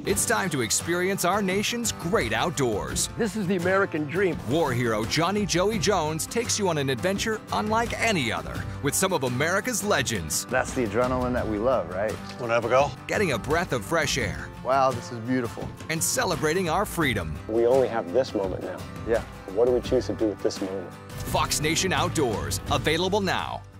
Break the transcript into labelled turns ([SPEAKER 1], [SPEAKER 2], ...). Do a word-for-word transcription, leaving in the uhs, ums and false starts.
[SPEAKER 1] It's time to experience our nation's great outdoors.
[SPEAKER 2] This is the American dream.
[SPEAKER 1] War hero Johnny Joey Jones takes you on an adventure unlike any other with some of America's legends.
[SPEAKER 3] That's the adrenaline that we love, right?
[SPEAKER 4] Want to have a go?
[SPEAKER 1] Getting a breath of fresh air.
[SPEAKER 3] Wow, this is beautiful.
[SPEAKER 1] And celebrating our freedom.
[SPEAKER 5] We only have this moment now.
[SPEAKER 3] Yeah.
[SPEAKER 5] What do we choose to do with this moment?
[SPEAKER 1] Fox Nation Outdoors, available now.